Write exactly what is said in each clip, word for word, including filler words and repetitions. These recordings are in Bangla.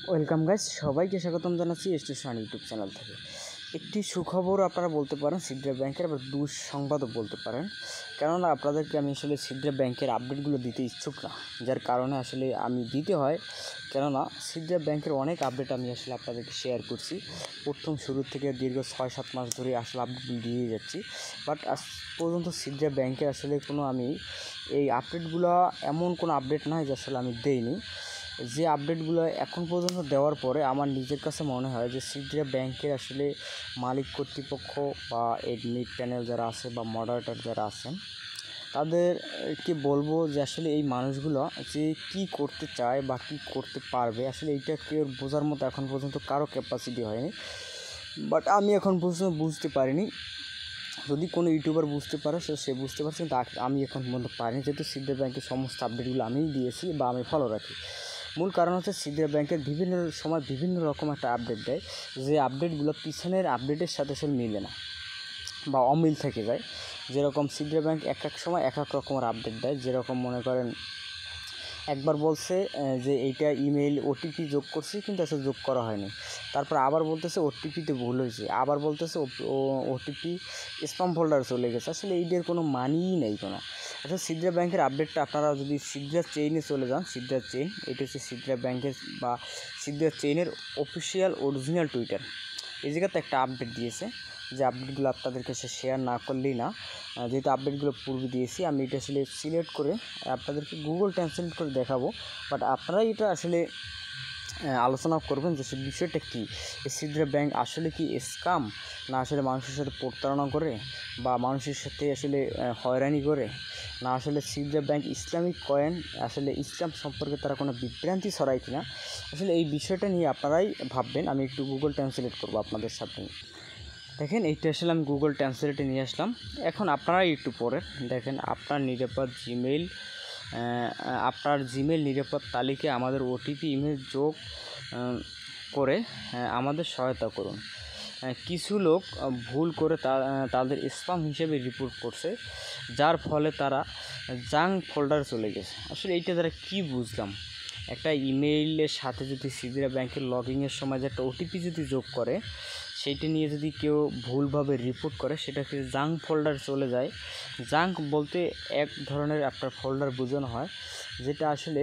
ওয়েলকাম গাইস, সবাইকে স্বাগতম জানাচ্ছি স্টেশন ইউটিউব চ্যানেল থেকে। একটি সুখবর আপনারা বলতে পারেন সিদ্রা ব্যাংকের, আবার দুঃসংবাদও বলতে পারেন। কেননা আপনাদেরকে আমি আসলে সিদ্রা ব্যাংকের আপডেটগুলো দিতে ইচ্ছুক না, যার কারণে আসলে আমি দিতে হয়। কেননা সিদ্রা ব্যাংকের অনেক আপডেট আমি আসলে আপনাদেরকে শেয়ার করছি প্রথম শুরু থেকে দীর্ঘ ছয় সাত মাস ধরে আসলে আপডেট দিয়ে যাচ্ছি। বাট আজ পর্যন্ত সিদ্রা ব্যাংকের আসলে কোনো আমি এই আপডেটগুলো এমন কোনো আপডেট নাই যে আসলে আমি দেইনি। যে আপডেটগুলো এখন পর্যন্ত দেওয়ার পরে আমার নিজের কাছে মনে হয় যে সিদ্রা ব্যাংকের আসলে মালিক কর্তৃপক্ষ বা এডমিট প্যানেল যারা আছে বা মডারেটর যারা আছেন তাদেরকে বলবো যে আসলে এই মানুষগুলো যে কী করতে চায় বা কী করতে পারবে আসলে এইটা কেউ বোঝার মতো এখন পর্যন্ত কারো ক্যাপাসিটি হয়নি। বাট আমি এখন পর্যন্ত বুঝতে পারিনি। যদি কোনো ইউটিউবার বুঝতে পারে সে সে বুঝতে পারছে, কিন্তু আমি এখন পর্যন্ত পারিনি, যেহেতু সিদ্রা ব্যাংকের সমস্ত আপডেটগুলো আমিই দিয়েছি বা আমি ফলো রাখি। মূল কারণ হচ্ছে সিদ্রা ব্যাংকের বিভিন্ন সময় বিভিন্ন রকম একটা আপডেট দেয়, যে আপডেটগুলো পিছনের আপডেটের সাথে সাথে মিলে না বা অমিল থেকে যায়। যেরকম সিদ্রা ব্যাংক এক এক সময় এক এক রকমের আপডেট দেয়। যেরকম মনে করেন একবার বলছে যে এইটা ইমেইল ওটিপি যোগ করছি, কিন্তু আসলে যোগ করা হয়নি। তারপর আবার বলতেছে ওটিপিতে ভুল হয়েছে, আবার বলতেছে ওটিপি স্প্যাম ফোল্ডারে চলে গেছে। আসলে এইটার কোনো মানিই নেই কোনো। আসলে সিদ্রা ব্যাংকের আপডেটটা আপনারা যদি সিদ্রা চেইনে চলে যান, সিদ্রা চেইন এটা হচ্ছে সিদ্রা ব্যাংকের বা সিদ্রা চেইনের অফিসিয়াল অরিজিনাল টুইটার। এই জায়গাতে একটা আপডেট দিয়েছে, যে আপডেটগুলো আপনাদেরকে সে শেয়ার না করলেই না। যেহেতু আপডেটগুলো পূর্বে দিয়েছি, আমি এটা আসলে সিলেক্ট করে আপনাদেরকে গুগল ট্রান্সলেট করে দেখাবো। বাট আপনারা এটা আসলে আলোচনা করবেন যে সে বিষয়টা কী, এই সিদ্রা ব্যাংক আসলে কি স্ক্যাম, না আসলে মানুষের সাথে প্রতারণা করে বা মানুষের সাথে আসলে হয়রানি করে, না আসলে সিদ্রা ব্যাংক ইসলামিক কয়েন আসলে ইসলাম সম্পর্কে তারা কোনো বিভ্রান্তি ছড়ায় কিনা। আসলে এই বিষয়টা নিয়ে আপনারাই ভাববেন। আমি একটু গুগল ট্রান্সলেট করবো আপনাদের সাথে। দেখেন এইটা আসলে আমি গুগল ট্রান্সলেটে নিয়ে আসলাম। এখন আপনারাই একটু পরে দেখেন আপনার নিরাপদ জিমেইল আপনার জিমেইল নিরাপদ তালিকায় আমাদের ওটিপি ইমেল যোগ করে আমাদের সহায়তা করুন। কিছু লোক ভুল করে তাদের স্প্যাম হিসেবে রিপোর্ট করছে, যার ফলে তারা জাঙ্ক ফোল্ডারে চলে গেছে। আসলে এইটা দ্বারা কী বুঝলাম, একটা ইমেইলের সাথে যদি সিদ্রা ব্যাংকের লগইনের সময় যে একটা ওটিপি যদি যোগ করে, সেইটা নিয়ে যদি কেউ ভুলভাবে রিপোর্ট করে, সেটাকে জাঙ্ক ফোল্ডার চলে যায়। জাঙ্ক বলতে এক ধরনের আপনার ফোল্ডার বোঝানো হয়, যেটা আসলে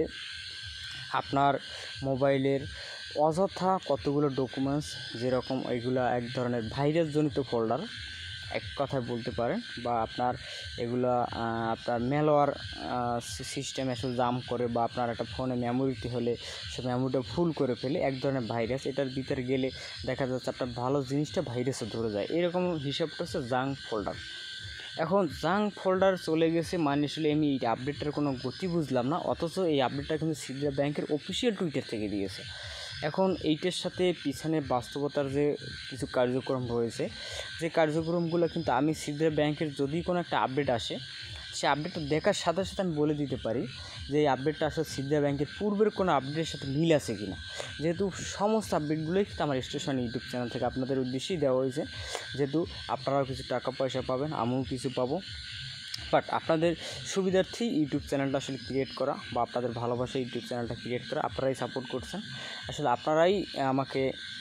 আপনার মোবাইলের অযথা কতগুলো ডকুমেন্টস, যেরকম এগুলো এক ধরনের ভাইরাসজনিত ফোল্ডার এক কথায় বলতে পারেন, বা আপনার এগুলো আপনার ম্যালওয়্যার সিস্টেম আসলে জাম করে, বা আপনার একটা ফোনে মেমোরিতে হলে সে মেমোরিটা ফুল করে ফেলে, এক ধরনের ভাইরাস। এটার ভিতরে গেলে দেখা যাচ্ছে আপনার ভালো জিনিসটা ভাইরাসও ধরে যায়। এরকম হিসাবটা হচ্ছে জাঙ্ক ফোল্ডার। এখন জাঙ্ক ফোল্ডার চলে গেছে মানে আসলে আমি এই আপডেটটার কোনো গতি বুঝলাম না, অথচ এই আপডেটটা কিন্তু সিদ্রা ব্যাংকের অফিসিয়াল টুইটার থেকে দিয়েছে। এখন এইটার সাথে পিছনে বাস্তবতার যে কিছু কার্যক্রম রয়েছে, যে কার্যক্রমগুলো কিন্তু আমি সিদ্রা ব্যাংকের যদি কোনো একটা আপডেট আসে, সে আপডেটটা দেখার সাথে সাথে আমি বলে দিতে পারি যে এই আপডেটটা আসলে সিদ্রা ব্যাংকের পূর্বের কোনো আপডেটের সাথে মিল আছে কি না। যেহেতু সমস্ত আপডেটগুলোই কিন্তু আমার স্টেশন ইউটিউব চ্যানেল থেকে আপনাদের উদ্দেশ্যেই দেওয়া হয়েছে, যেহেতু আপনারাও কিছু টাকা পয়সা পাবেন, আমিও কিছু পাবো। বাট আপনাদের সুবিধার্থেই ইউটিউব চ্যানেলটা আসলে ক্রিয়েট করা, বা আপনাদের ভালোবাসা ইউটিউব চ্যানেলটা ক্রিয়েট করা, আপনারাই সাপোর্ট করছেন। আসলে আপনারাই আমাকে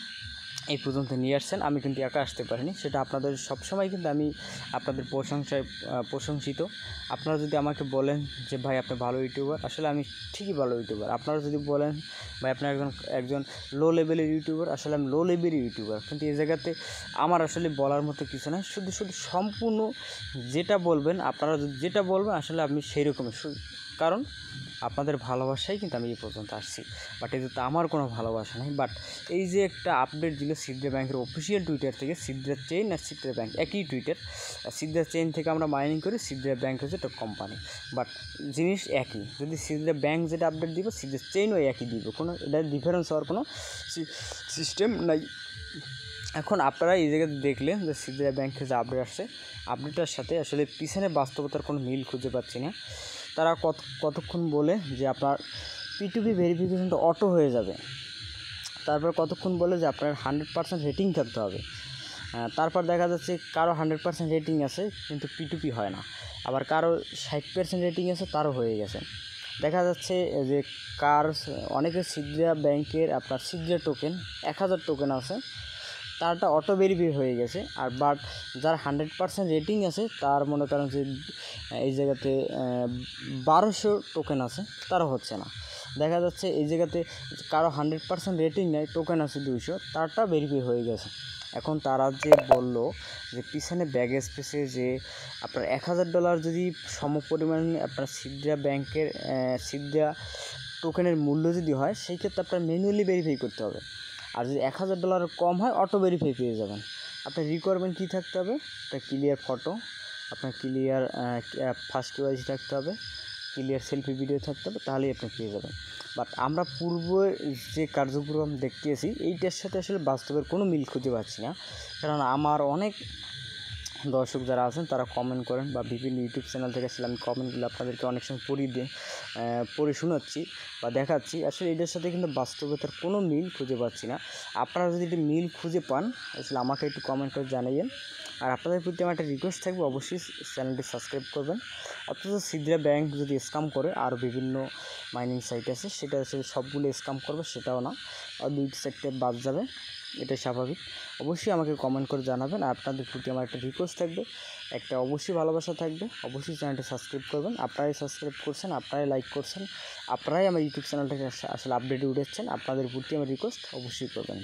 এই পর্যন্ত নিয়ে আসছেন, আমি কিন্তু একা আসতে পারিনি। সেটা আপনাদের সবসময় কিন্তু আমি আপনাদের প্রশংসায় প্রশংসিত। আপনারা যদি আমাকে বলেন যে ভাই আপনি ভালো ইউটিউবার, আসলে আমি ঠিকই ভালো ইউটিউবার। আপনারা যদি বলেন ভাই আপনি একজন একজন লো লেভেলের ইউটিউবার, আসলে আমি লো লেভেলের ইউটিউবার। কিন্তু এই জায়গাতে আমার আসলে বলার মতো কিছু নয়, শুধু শুধু সম্পূর্ণ যেটা বলবেন, আপনারা যেটা বলবেন আসলে আমি সেই রকমই, কারণ আপনাদের ভালোবাসাই কিন্তু আমি এই পর্যন্ত আসছি। বাট এতে তো আমার কোনো ভালোবাসা নেই। বাট এই যে একটা আপডেট দিল সিদ্রা ব্যাংকের অফিসিয়াল টুইটার থেকে, সিদ্রা চেইন আর সিদ্রা ব্যাংক একই টুইটার। সিদ্রা চেইন থেকে আমরা মাইনিং করি, সিদ্রা ব্যাংক হচ্ছে একটা কোম্পানি, বাট জিনিস একই। যদি সিদ্রা ব্যাংক যেটা আপডেট দিব, সিদ্রা চেইনও একই দিব, কোনো এটা ডিফারেন্স হওয়ার কোনো সিস্টেম নাই। এখন আপনারা এই জায়গাতে দেখলেন যে সিদ্রা ব্যাংকের যে আপডেট আসছে, আপডেটটার সাথে আসলে পিছনে বাস্তবতার কোনো মিল খুঁজে পাচ্ছি না। তারা কত কতক্ষণ বলে যে আপনার পি টু পি ভেরিফিকেশনটা অটো হয়ে যাবে, তারপর কতক্ষণ বলে যে আপনার হান্ড্রেড পার্সেন্ট রেটিং থাকতে হবে। তারপর দেখা যাচ্ছে কারো হান্ড্রেড পার্সেন্ট রেটিং আছে কিন্তু পি টু পি হয় না, আবার কারো ষাট পার্সেন্ট রেটিং আছে তারও হয়ে গেছে। দেখা যাচ্ছে যে কার অনেকের সিদ্রা ব্যাংকের আপনার সিদ্রা টোকেন এক হাজার টোকেন আছে, তারটা অটো ভেরিফাই হয়ে গেছে। আর বাট যার হান্ড্রেড পার্সেন্ট রেটিং আছে তার মনে করেন যে এই জায়গাতে বারোশো টোকেন আছে, তারও হচ্ছে না। দেখা যাচ্ছে এই জায়গাতে কারো হান্ড্রেড পার্সেন্ট রেটিং নেই, টোকেন আছে দুইশো, তারটা ভেরিফাই হয়ে গেছে। এখন তারা যে বলল যে পিছনে ব্যাগেজ পেছে যে আপনার এক হাজার ডলার যদি সম পরিমাণে আপনার সিদ্রা ব্যাংকের সিদ্রা টোকেনের মূল্য যদি হয়, সেই ক্ষেত্রে আপনার ম্যানুয়ালি ভেরিফাই করতে হবে। আর যদি এক হাজার ডলারের কম হয় অটো ভেরিফাই পেয়ে যাবেন। আপনার রিকোয়ারমেন্ট কী থাকতে হবে? একটা ক্লিয়ার ফটো, আপনার ক্লিয়ার ফার্স্ট কেওয়াইসি থাকতে হবে, ক্লিয়ার সেলফি ভিডিও থাকতে হবে, তাহলেই আপনি পেয়ে যাবেন। বাট আমরা পূর্বে যে কার্যক্রম দেখতেছি এইটার সাথে আসলে বাস্তবের কোনো মিল খুঁজে পাচ্ছি না। কারণ আমার অনেক দর্শক যারা আছেন তারা কমেন্ট করেন, বা বিভিন্ন ইউটিউব চ্যানেল থেকে আসলে আমি কমেন্টগুলো আপনাদেরকে অনেক সময় পড়ি দিয়ে পড়ে শোনাচ্ছি বা দেখাচ্ছি, আসলে এটার সাথে কিন্তু বাস্তবতার কোনো মিল খুঁজে পাচ্ছি না। আপনারা যদি একটু মিল খুঁজে পান আসলে আমাকে একটু কমেন্ট করে জানাইয়েন। আর আপনাদের প্রতি আমার একটা রিকোয়েস্ট থাকবে, অবশ্যই চ্যানেলটি সাবস্ক্রাইব করবেন। অথচ সিদ্রা ব্যাংক যদি স্ক্যাম করে, আর বিভিন্ন মাইনিং সাইট আছে সেটা আসলে সবগুলো স্ক্যাম করবে সেটাও না, আর দুইটি সাইটে বাদ যাবে, এটাই স্বাভাবিক। অবশ্যই আমাকে কমেন্ট করে জানাবেন। আর আপনাদের প্রতি আমার একটা রিকোয়েস্ট থাকবে, একটা অবশ্যই ভালোবাসা থাকবে, অবশ্যই চ্যানেলটা সাবস্ক্রাইব করবেন। আপনারাই সাবস্ক্রাইব করছেন, আপনারাই লাইক করছেন, আপনারাই আমার ইউটিউব চ্যানেলটাকে আসলে আপডেটে উঠেছেন, আপনাদের প্রতি আমার রিকোয়েস্ট অবশ্যই করবেন।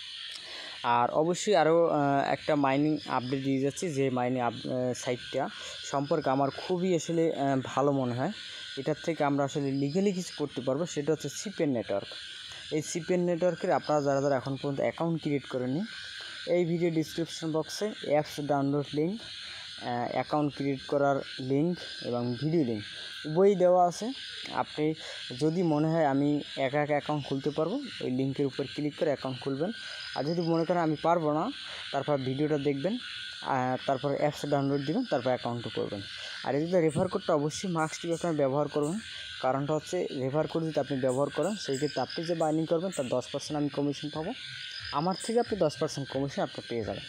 আর অবশ্যই আরও একটা মাইনিং আপডেট দিয়ে যাচ্ছি, যে মাইনিং আপ সাইটটা সম্পর্কে আমার খুবই আসলে ভালো মনে হয়। এটার থেকে আমরা আসলে লিগালি কিছু করতে পারবো, সেটা হচ্ছে সিপেন নেটওয়ার্ক। এই সিপেন নেটওয়ার্কের আপনারা যারা যারা এখন পর্যন্ত অ্যাকাউন্ট ক্রিয়েট করেননি, এই ভিডিও ডিসক্রিপশন বক্সে apps download link, account create করার লিঙ্ক এবং ভিডিও লিঙ্ক উভয়ই দেওয়া আছে। আপনি যদি মনে হয় আমি একা একা অ্যাকাউন্ট খুলতে পারবো, ওই লিঙ্কের উপর ক্লিক করে অ্যাকাউন্ট খুলবেন। আর যদি মনে করেন আমি পারবো না, তারপর ভিডিওটা দেখবেন, তারপর অ্যাপস ডাউনলোড দিবেন, তারপর অ্যাকাউন্টও করবেন। আর এই যদি রেফার কোডটা অবশ্যই মাস্ক টিপে আপনার ব্যবহার করবেন। কারণটা হচ্ছে রেফার কোড যদি আপনি ব্যবহার করেন, সেই ক্ষেত্রে আপনি যে বাইন্ডিং করবেন তার দশ পার্সেন্ট আমি কমিশন পাবো, আমার থেকে আপনি দশ পার্সেন্ট কমিশন আপনি পেয়ে যাবেন।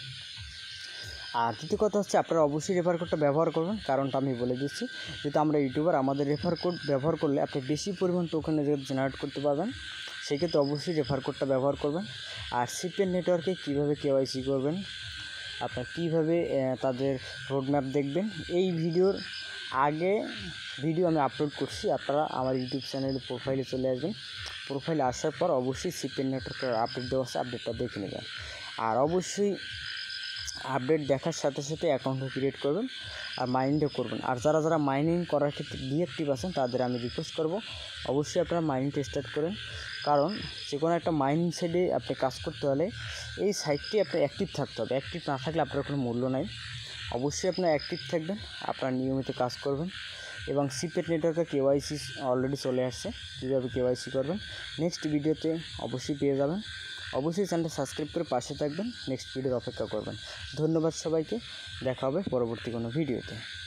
আর দ্বিতীয় কথা হচ্ছে আপনারা অবশ্যই রেফার কোডটা ব্যবহার করবেন, কারণটা আমি বলে দিচ্ছি। যেহেতু আমরা ইউটিউবার, আমাদের রেফার কোড ব্যবহার করলে আপনি বেশি পরিমাণ টোকেন জেনারেট করতে পারবেন, সেক্ষেত্রে অবশ্যই রেফার কোডটা ব্যবহার করবেন। আর সিপেন নেটওয়ার্কে কীভাবে কেওয়াইসি করবেন, আপনার কীভাবে তাদের রোডম্যাপ দেখবেন, এই ভিডিওর আগে ভিডিও আমি আপলোড করছি। আপনারা আমার ইউটিউব চ্যানেলের প্রোফাইলে চলে আসবেন, প্রোফাইলে আসার পর অবশ্যই সিপেন নেটওয়ার্কের আপডেট দেওয়া আছে, আপডেটটা দেখে নেবেন। আর অবশ্যই আপডেট দেখার সাথে সাথে অ্যাকাউন্টও ক্রিয়েট করবেন আর মাইনিংও করবেন। আর যারা যারা মাইনিং করার ক্ষেত্রে ডিঅ্যাক্টিভ আছেন তাদের আমি রিকোয়েস্ট করব, অবশ্যই আপনারা মাইনিংটা স্টার্ট করেন। কারণ যে কোনো একটা মাইনিং সাইডে আপনি কাজ করতে হলে এই সাইটটি আপনার অ্যাক্টিভ থাকতে হবে, অ্যাক্টিভ না থাকলে আপনার কোনো মূল্য নাই। অবশ্যই আপনার অ্যাক্টিভ থাকবেন, আপনার নিয়মিত কাজ করবেন। এবং সিপেট নেটওয়ার্কে কেওয়াইসি অলরেডি চলে আসছে, কীভাবে কেওয়াইসি করবেন নেক্সট ভিডিওতে অবশ্যই পেয়ে যাবেন। অবশ্যই চ্যানেলটা সাবস্ক্রাইব করে পাশে থাকবেন, নেক্সট ভিডিওর অপেক্ষা করবেন। ধন্যবাদ সবাইকে, দেখা হবে পরবর্তী কোনো ভিডিওতে।